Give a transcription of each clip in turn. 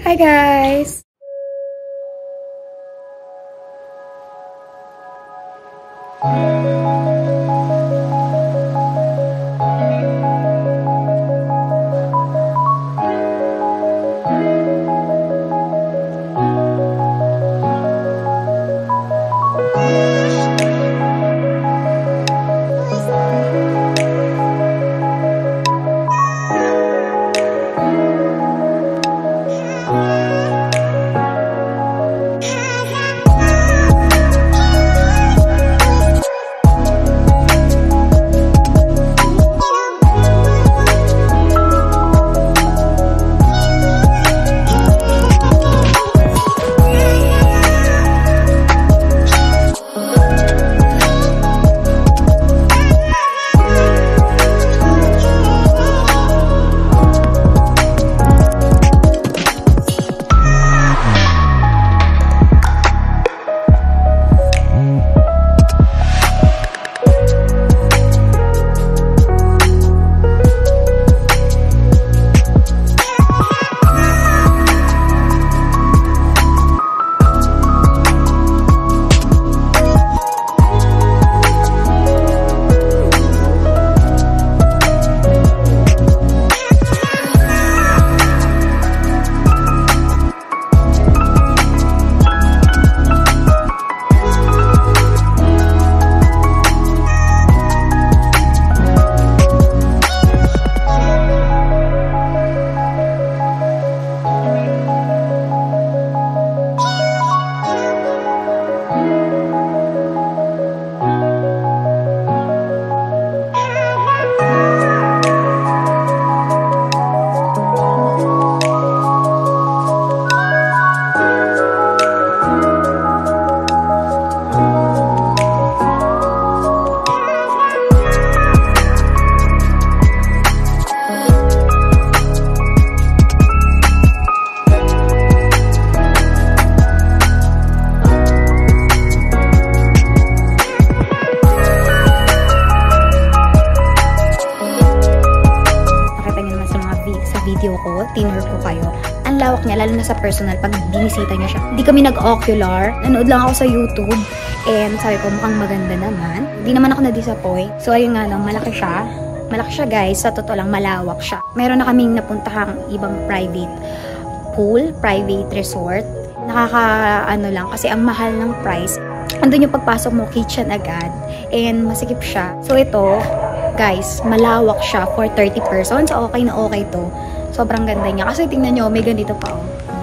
Hi guys! Tinur ko kayo. Ang lawak niya, lalo na sa personal, pag binisita niya siya. Hindi kami nag-ocular. Nanood lang ako sa YouTube. And sabi ko, mukhang maganda naman. Hindi naman ako na-disappoint. So, ayun nga lang, malaki siya. Malaki siya, guys. Sa totoo lang, malawak siya. Meron na kaming napuntahang ibang private pool, private resort. Nakaka-ano lang, kasi ang mahal ng price. Andun yung pagpasok mo, kitchen agad. And masikip siya. So, ito, guys, malawak siya for 30 persons. Okay na okay to. Sobrang ganda niya. Kasi tingnan nyo, may ganito pa, oh.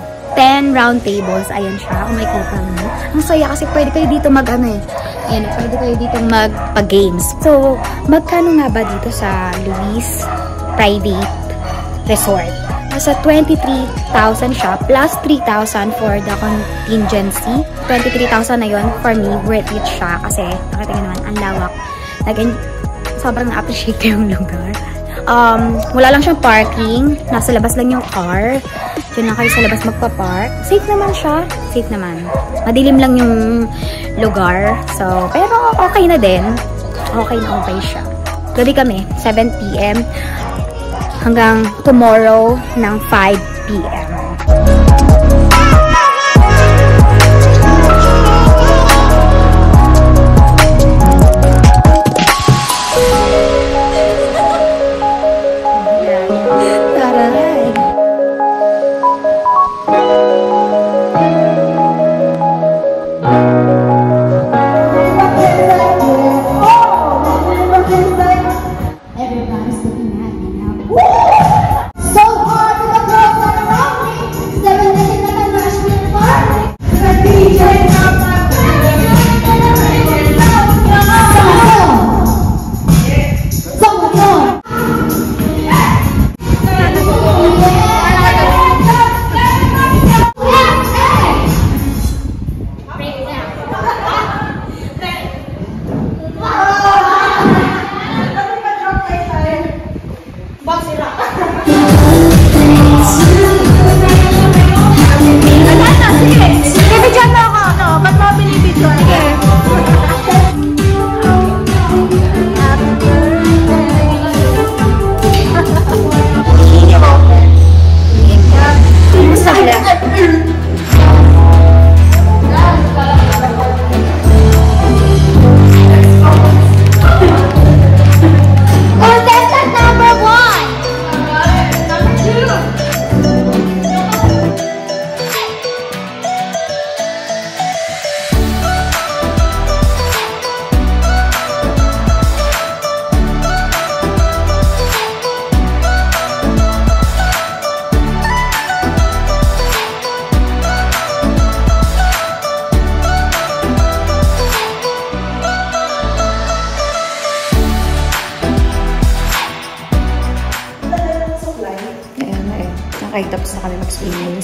10 round tables. Ayan siya. Kung may kita mo. Ang saya kasi pwede kayo dito mag-ano eh. Ayan, pwede kayo dito magpa-games. So, magkano nga ba dito sa Luis Private Resort? Nasa 23,000 siya. Plus 3,000 for the contingency. 23,000 na yun. For me, worth it siya. Kasi, nakita nyo naman, ang lawak. Again, sobrang na-appreciate ko yung lugar. Wala lang siyang parking. Nasa labas lang yung car. Diyan lang kayo sa labas magpa-park. Safe naman siya. Safe naman. Madilim lang yung lugar. So, pero okay na din. Okay na okay siya. Gabi kami, 7 PM hanggang tomorrow ng 5 PM.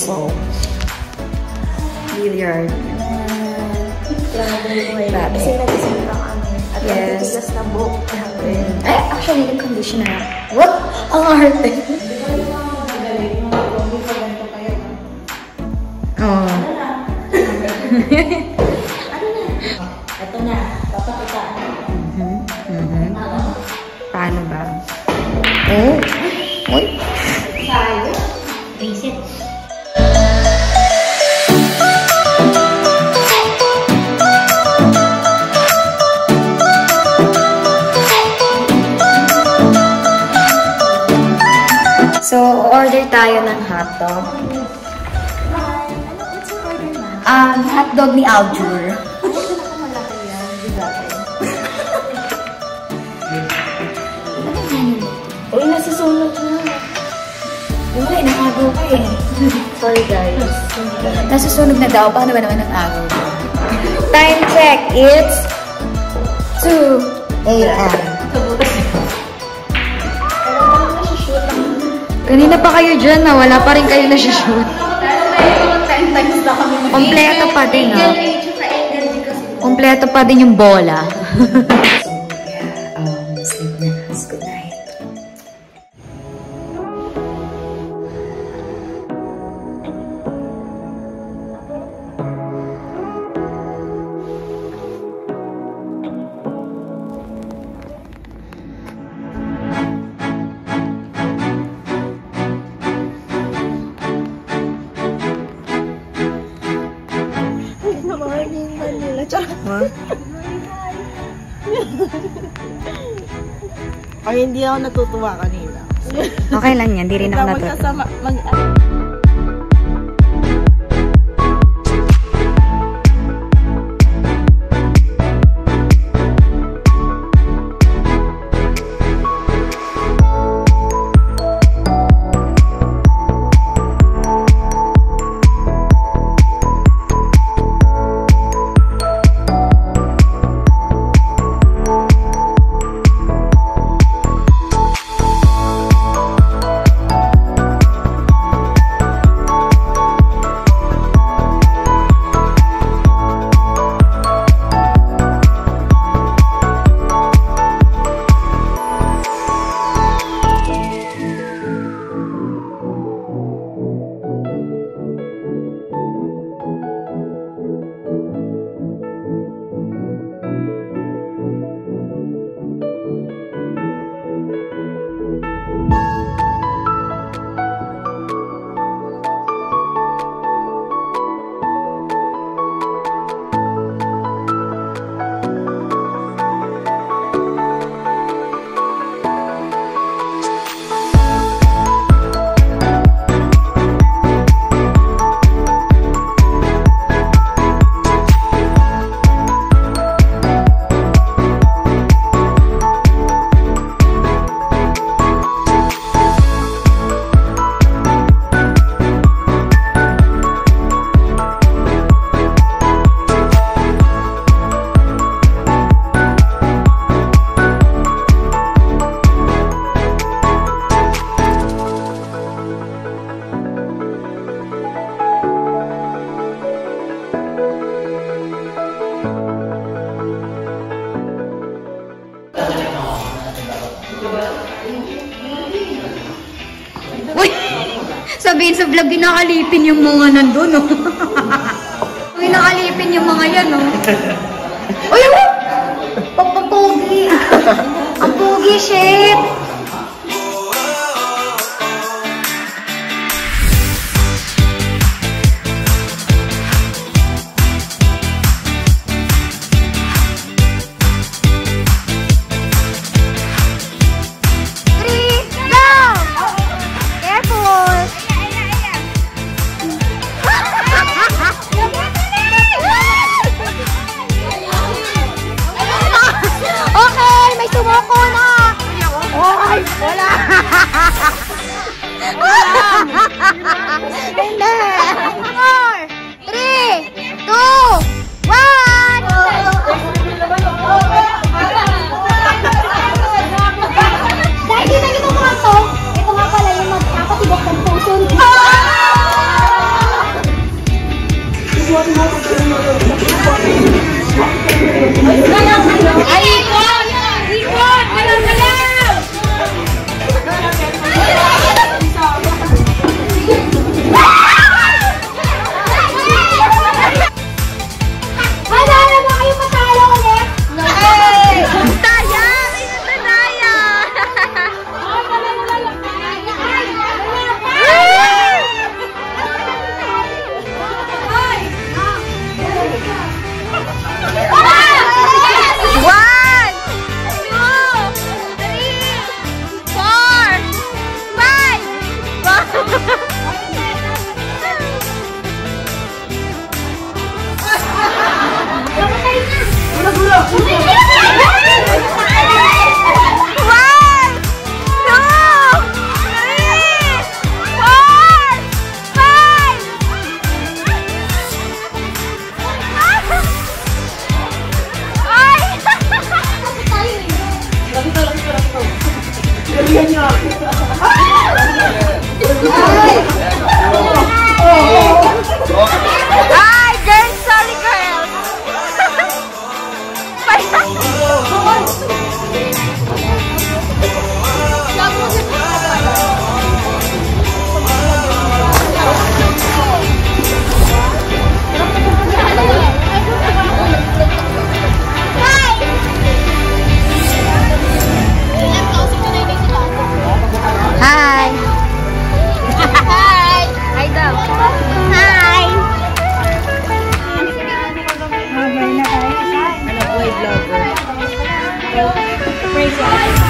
So, billiard. Grabe. Kasi nagising lang kami. At nagtitigas na buhok namin. Ay, actually, yung conditioner. What? Ang arte. Oo. Ito na. Papakitaan. Paano ba? Oh. Uy. Tayo. Reset. So, order tayo ng hotdog. Hotdog ni Aljur. Uy, nasusunod na. Wala, nakagaw ka eh. Sorry guys. Nasusunog na daw. Paano ba naman ang agaw? Time check. It's 2 a.m. Kanina pa kayo dyan na wala pa rin kayo na-shoot. Kompleto pa din, ha? Kompleto pa din yung bola. Sleep na. Good night. Ay, hindi ako natutuwa kanina. Okay lang yan. Di rin ako natutuwa. Uy! Sabihin sa vlog, ginakalipin yung mga nandun, no? Ginakalipin yung mga yan, no? Uy! Papapogi! Ang pogi, shit! Ay, ikot! Ikot! Galaw-galaw! Wala ba kayo matalo ulit? Hey! Taya! May natanaya! One, two, three, four, five. One, two, three, four, five. Ay, girls, sorry girls. Hi. Hi. Hi daw. Hi. Ano, boy vlogger.